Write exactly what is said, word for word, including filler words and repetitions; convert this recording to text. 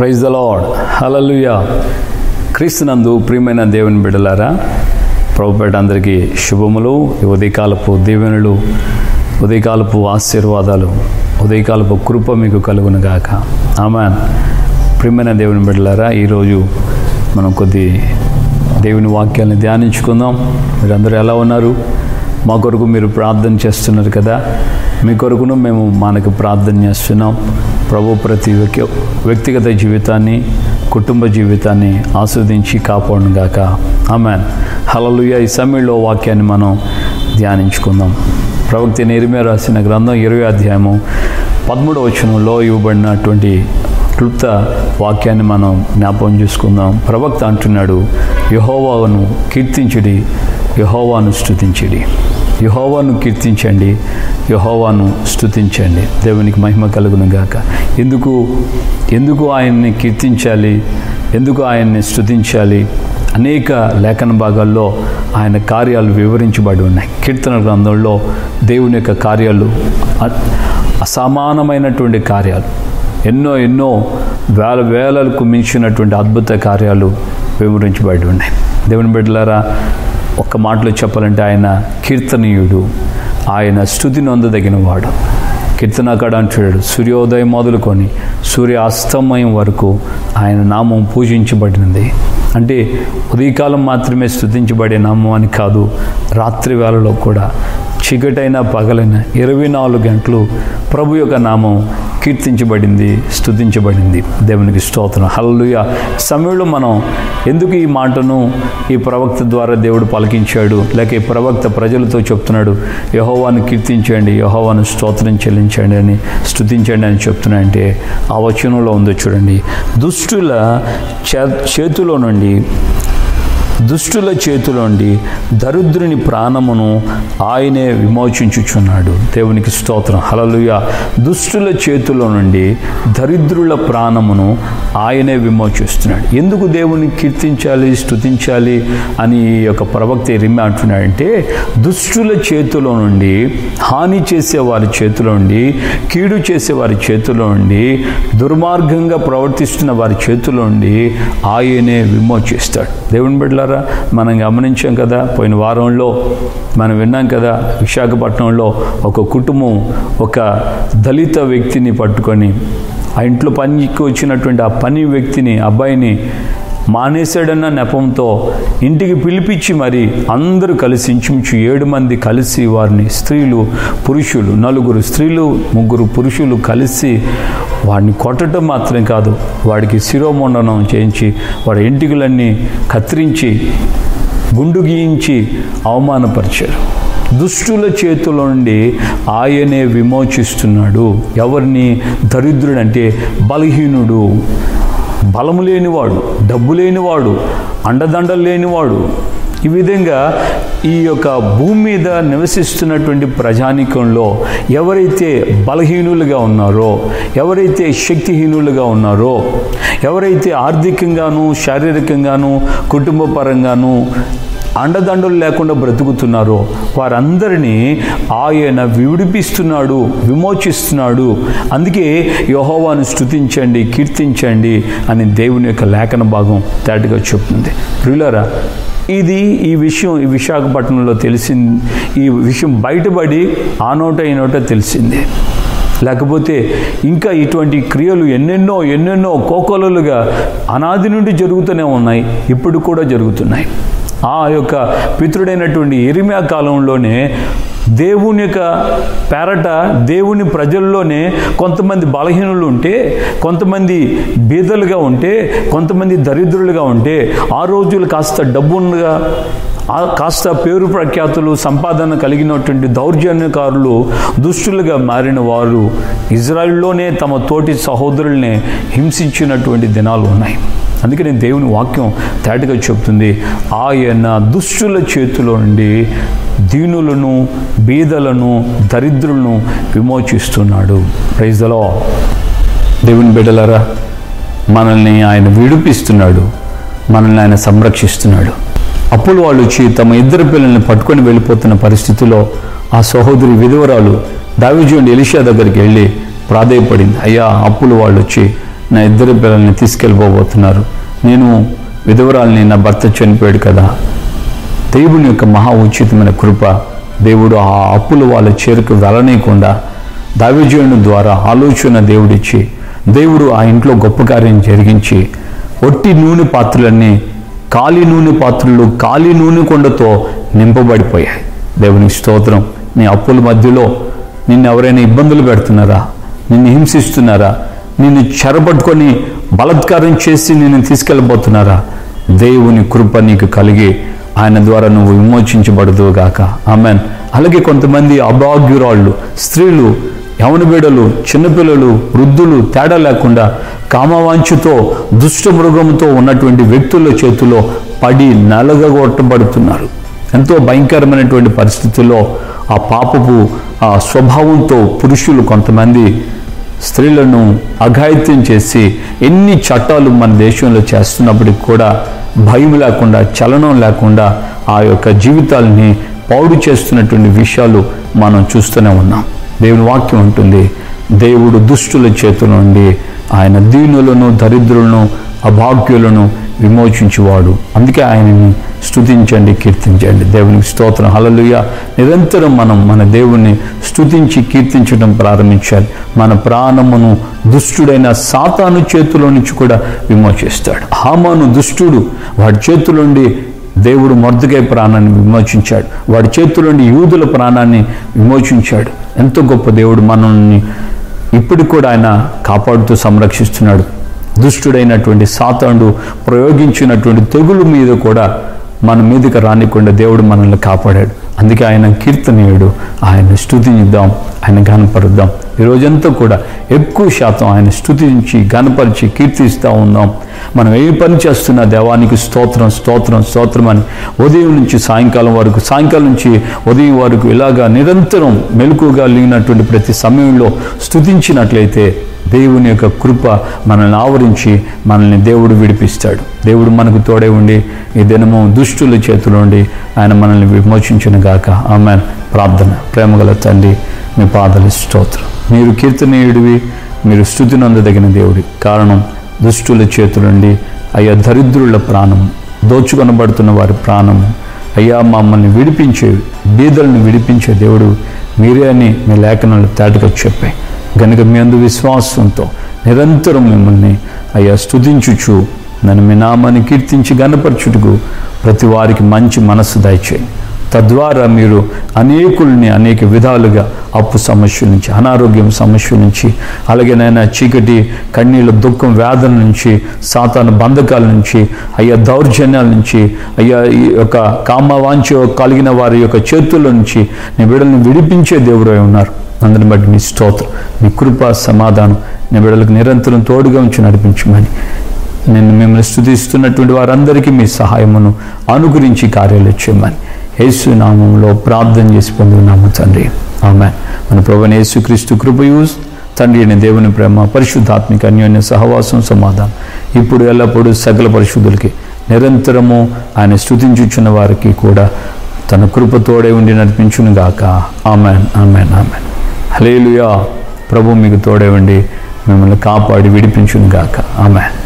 Praise the lord. హల్లెలూయా. క్రీస్తునందు ప్రియమైన దేవుని బిడ్డలారా, ప్రభుపేట అందరికీ శుభములు. ఉదయకాలపు దీవెనలు, ఉదయకాలపు ఆశీర్వాదాలు, ఉదయకాలపు కృప మీకు కలుగును గాక. ఆమేన్. ప్రియమైన దేవుని బిడ్డలారా, ఈరోజు మనం కొద్ది దేవుని వాక్యాన్ని ధ్యానించుకుందాం. మీరందరూ ఎలా ఉన్నారు? మా కొరకు మీరు ప్రార్థన చేస్తున్నారు కదా, మీ కొరకును మేము మనకు ప్రార్థన చేస్తున్నాం. ప్రభు ప్రతి వ్యక్తిగత జీవితాన్ని, కుటుంబ జీవితాన్ని ఆస్వాదించి కాపాడును గాక. ఆమేన్. హల్లెలూయా. ఈ సమయంలో వాక్యాన్ని మనం ధ్యానించుకుందాం. ప్రవక్త యెర్మీయా రాసిన గ్రంథం ఇరవై అధ్యాయము పదమూడవ వచనంలో ఇవ్వబడినటువంటి క్లుప్త వాక్యాన్ని మనం జ్ఞాపకం చేసుకుందాం. ప్రవక్త అంటున్నాడు, యెహోవాను కీర్తించుడి, యెహోవాను స్తుతించుడి. యెహోవాను కీర్తించండి, యెహోవాను స్తుతించండి. దేవునికి మహిమ కలుగును గాక. ఎందుకు ఎందుకు ఆయన్ని కీర్తించాలి, ఎందుకు ఆయన్ని స్తుతించాలి? అనేక లేఖన భాగాల్లో ఆయన కార్యాలు వివరించబడి ఉన్నాయి. కీర్తన గ్రంథంలో దేవుని యొక్క కార్యాలు, అసమానమైనటువంటి కార్యాలు, ఎన్నో ఎన్నో వేల వేలకు మించినటువంటి అద్భుత కార్యాలు వివరించబడి ఉన్నాయి. దేవుని బిడ్డలారా, ఒక్క మాటలో చెప్పాలంటే ఆయన కీర్తనీయుడు, ఆయన స్తుతి నొందదగిన వాడు. కీర్తనకాడు అంటాడు, సూర్యోదయం మొదలుకొని సూర్య అస్తమయం వరకు ఆయన నామం పూజించబడినది. అంటే ఉదయకాలం మాత్రమే స్తుతించబడే నామం అని కాదు, రాత్రి వేళలో కూడా, చీకటైన పగలైన ఇరవై నాలుగు గంటలు ప్రభు యొక్క నామం కీర్తించబడింది, స్తుతించబడింది. దేవునికి స్తోత్రం. హల్లెలూయా. సమయంలో మనం ఎందుకు ఈ మాటను ఈ ప్రవక్త ద్వారా దేవుడు పలికించాడు, లేక ఈ ప్రవక్త ప్రజలతో చెప్తున్నాడు, యెహోవాను కీర్తించండి, యెహోవాను స్తోత్రం చెల్లించండి అని, స్తుతించండి అని చెప్తున్నాయంటే ఆ వచనంలో ఉందో చూడండి. దుష్టుల చేతిలో నుండి దుష్టుల చేతిలో నుండి దరిద్రుని ప్రాణమును ఆయనే విమోచించుచున్నాడు. దేవునికి స్తోత్రం. హల్లెలూయా. దుష్టుల చేతిలో నుండి దరిద్రుల ప్రాణమును ఆయనే విమోచిస్తున్నాడు. ఎందుకు దేవుని కీర్తించాలి, స్తుతించాలి అని ఈ యొక్క ప్రవక్త యెర్మీయా అంటున్నాడంటే, దుష్టుల చేతిలో నుండి, హాని చేసే వారి చేతిలో నుండి, కీడు చేసే వారి చేతిలో నుండి, దుర్మార్గంగా ప్రవర్తిస్తున్న వారి చేతిలో నుండి ఆయనే విమోచిస్తాడు. దేవుని బిడ్డలారా, మనం గమనించాం కదా, పోయిన వారంలో మనం విన్నాం కదా, విశాఖపట్నంలో ఒక కుటుంబం ఒక దళిత వ్యక్తిని పట్టుకొని, ఆ ఇంట్లో పనికి వచ్చినటువంటి ఆ పని వ్యక్తిని, అబ్బాయిని మానేశాడన్న నెపంతో ఇంటికి పిలిపించి మరి అందరూ కలిసి, ఇంచుమించు ఏడు మంది కలిసి వారిని, స్త్రీలు పురుషులు, నలుగురు స్త్రీలు ముగ్గురు పురుషులు కలిసి వాడిని కొట్టడం మాత్రం కాదు, వాడికి శిరోమండనం చేయించి, వాడి ఎంటికలన్నీ కత్తిరించి, గుండు గీయించి అవమానపరిచారు. దుష్టుల చేతుల నుండి ఆయనే విమోచిస్తున్నాడు. ఎవరిని? దరిద్రుడంటే బలహీనుడు, బలము లేనివాడు, డబ్బు లేనివాడు, అండదండలు లేనివాడు. ఈ విధంగా ఈ యొక్క భూమి మీద నివసిస్తున్నటువంటి ప్రజానీకంలో ఎవరైతే బలహీనులుగా ఉన్నారో, ఎవరైతే శక్తిహీనులుగా ఉన్నారో, ఎవరైతే ఆర్థికంగాను, శారీరకంగాను, కుటుంబ పరంగాను అండదండలు లేకుండా బ్రతుకుతున్నారో వారందరినీ ఆయన విడిపిస్తున్నాడు, విమోచిస్తున్నాడు. అందుకే యెహోవాను స్తుతించండి, కీర్తించండి అని దేవుని యొక్క లేఖన భాగం తేటగా చెప్తుంది. ప్రియులారా, ఇది ఈ విషయం ఈ విశాఖపట్నంలో తెలిసింది. ఈ విషయం బయటపడి ఆ నోట ఈ నోట తెలిసింది. లేకపోతే ఇంకా ఇటువంటి క్రియలు ఎన్నెన్నో ఎన్నెన్నో కోకొలలుగా అనాది నుండి జరుగుతూనే ఉన్నాయి, ఇప్పుడు కూడా జరుగుతున్నాయి. ఆ యొక్క పితృడైనటువంటి యెర్మీయా కాలంలోనే దేవుని యొక్క పేరట, దేవుని ప్రజల్లోనే కొంతమంది బలహీనులు ఉంటే, కొంతమంది బీదలుగా ఉంటే, కొంతమంది దరిద్రులుగా ఉంటే, ఆ రోజులు కాస్త డబ్బుగా, కాస్త పేరు ప్రఖ్యాతులు, సంపాదన కలిగినటువంటి దౌర్జన్యకారులు, దుష్టులుగా మారిన వారు ఇజ్రాయిల్లోనే తమ తోటి సహోదరుల్ని హింసించినటువంటి దినాలు ఉన్నాయి. అందుకే నేను దేవుని వాక్యం తేటగా చెప్తుంది, ఆయన దుష్టుల చేతిలో నుండి దీనులను, బీదలను, దరిద్రులను విమోచిస్తున్నాడు. Praise the Lord. దేవుని బిడ్డలారా, మనల్ని ఆయన విడిపిస్తున్నాడు, మనల్ని ఆయన సంరక్షిస్తున్నాడు. అప్పులు వాళ్ళు వచ్చి తమ ఇద్దరు పిల్లల్ని పట్టుకొని వెళ్ళిపోతున్న పరిస్థితిలో ఆ సహోదరి విధవరాలు దావీదు ఎలీషా దగ్గరికి వెళ్ళి ప్రాధేయపడింది. అయ్యా, అప్పులు వాళ్ళు వచ్చి నా ఇద్దరు పిల్లల్ని తీసుకెళ్ళిపోబోతున్నారు, నేను విధవరాల్ని, నా భర్త చనిపోయాడు కదా. దేవుని యొక్క మహా ఉచితమైన కృప, దేవుడు ఆ అప్పులు వాళ్ళ చేరుకు వెళ్ళనీయకుండా దైవజనుని ద్వారా ఆలోచన దేవుడిచ్చి, దేవుడు ఆ ఇంట్లో గొప్ప కార్యం జరిగించి, ఒట్టి నూనె పాత్రలన్నీ ఖాళీ నూనె పాత్రలు ఖాళీ నూనె కొండతో నింపబడిపోయాయి. దేవునికి స్తోత్రం. నీ అప్పుల మధ్యలో నిన్ను ఎవరైనా ఇబ్బందులు పెడుతున్నారా, నిన్ను హింసిస్తున్నారా, నిన్ను చెరపట్టుకొని బలాత్కారం చేసి నిన్ను తీసుకెళ్ళబోతున్నారా, దేవుని కృప నీకు కలిగి ఆయన ద్వారా నువ్వు విమోచించబడదు గాక. ఆమెన్. అలాగే కొంతమంది అభాగ్యురాళ్ళు, స్త్రీలు, యవన బిడ్డలు, చిన్నపిల్లలు, వృద్ధులు తేడా లేకుండా కామవాంఛతో దుష్ట మృగంతో ఉన్నటువంటి వ్యక్తుల చేతిలో పడి నలగగొట్టబడుతున్నారు. ఎంతో భయంకరమైనటువంటి పరిస్థితుల్లో ఆ పాపపు ఆ స్వభావంతో పురుషులు కొంతమంది స్త్రీలను అఘాయిత్యం చేసి ఎన్ని చట్టాలు మన దేశంలో చేస్తున్నప్పటికి కూడా భయం లేకుండా, చలనం లేకుండా ఆ యొక్క జీవితాలని పాడు చేస్తున్నటువంటి విషయాలు మనం చూస్తూనే ఉన్నాం. దేవుని వాక్యం ఉంటుంది, దేవుడు దుష్టుల చేతుల నుండి ఆయన దీనులను, దరిద్రులను, అభాగ్యులను విమోచించేవాడు. అందుకే ఆయనని స్తుతించండి, కీర్తించండి. దేవునికి స్తోత్రం. హల్లెలూయా. నిరంతరం మనం మన దేవుణ్ణి స్తుతించి కీర్తించడం ప్రారంభించాలి. మన ప్రాణమును దుష్టుడైన సాతాను చేతిలో నుంచి కూడా విమోచిస్తాడు. హామాను దుష్టుడు, వాడి చేతుల నుండి దేవుడు మొర్దెకై ప్రాణాన్ని విమోచించాడు. వాడి చేతుల నుండి యూదుల ప్రాణాన్ని విమోచించాడు. ఎంతో గొప్ప దేవుడు మనల్ని ఇప్పుడు కూడా ఆయన కాపాడుతూ సంరక్షిస్తున్నాడు. దుష్టుడైనటువంటి సాతానుడు ప్రయోగించినటువంటి తెగులు మీద కూడా మన మీదకి రానికుండా దేవుడు మనల్ని కాపాడాడు. అందుకే ఆయన కీర్తనీయుడు. ఆయన స్తుతిద్దాం, ఆయన ఘనపరుద్దాం. ఈ రోజంతా కూడా ఎక్కువ శాతం ఆయన స్తుతించి ఘనపరిచి కీర్తిస్తూ ఉందాం. మనం ఏ పని చేస్తున్నా దేవానికి స్తోత్రం, స్తోత్రం, స్తోత్రం అని ఉదయం నుంచి సాయంకాలం వరకు, సాయంకాలం నుంచి ఉదయం వరకు ఇలాగా నిరంతరం మెలకుగా లేనటువంటి ప్రతి సమయంలో స్తుతించినట్లయితే దేవుని యొక్క కృప మనల్ని ఆవరించి మనల్ని దేవుడు విడిపిస్తాడు. దేవుడు మనకు తోడే ఉండి ఈ దినము దుష్టుల చేతిలో ఉండి ఆయన మనల్ని విమోచించును గాక. ఆమెన్. ప్రార్థన. ప్రేమగల తండ్రి, మీ పాదాల స్తోత్రం. మీరు కీర్తనీయుడివి, మీరు స్తుతి నొందదగిన దేవుడి. కారణం దుష్టుల చేతుల నుండి అయ్యా దరిద్రుల ప్రాణము, దోచుకొనబడుతున్న వారి ప్రాణము అయ్యా మమ్మల్ని విడిపించే, బీదలను విడిపించే దేవుడు మీరే అని మీ లేఖనాలు తేటగా చెప్పాయి. గనుక మీ అందు విశ్వాసంతో నిరంతరం మిమ్మల్ని అయ్యా స్తుతించుచు నన్ను మీ నామాన్ని కీర్తించి గణపరచుటకు ప్రతి వారికి మంచి మనస్సు దయచేయండి. తద్వారా మీరు అనేకుల్ని అనేక విధాలుగా అప్పు సమస్యల నుంచి, అనారోగ్యం సమస్యల నుంచి, అలాగే నాయన చీకటి కన్నీళ్ళ దుఃఖం వేదన నుంచి, సాతాను బంధకాల నుంచి, అయ్యా దౌర్జన్యాల నుంచి, అయ్యా ఈ యొక్క కామవాంఛ కలిగిన వారి యొక్క చేతుల నుంచి నీ బిడ్డల్ని విడిపించే దేవుడై ఉన్నారు. అందరిని బట్టి మీ స్తోత్రం, మీ కృప, సమాధానం నీ బిడ్డలకు నిరంతరం తోడుగా ఉంచి నడిపించమని నేను మిమ్మల్ని స్తుతిస్తున్నటువంటి వారందరికీ మీ సహాయమును అనుగ్రహించి కార్యాలు చేయమని యేసు నామములో ప్రార్థన చేసి పొందుతున్నాము తండ్రి. ఆమేన్. మన ప్రభువైన యేసుక్రీస్తు కృపయు, తండ్రి అయిన దేవుని ప్రేమ, పరిశుద్ధాత్మిక అన్యోన్య సహవాసం, సమాధానం ఇప్పుడు ఎల్లప్పుడూ సకల పరిశుద్ధులకి నిరంతరము ఆయన స్తుతించుచున్న వారికి కూడా తన కృప తోడే ఉండి నడిపించును గాక. ఆమేన్, ఆమేన్, ఆమేన్. హల్లెలూయా. ప్రభు మీకు తోడే ఉండి మిమ్మల్ని కాపాడి విడిపించును గాక. ఆమేన్.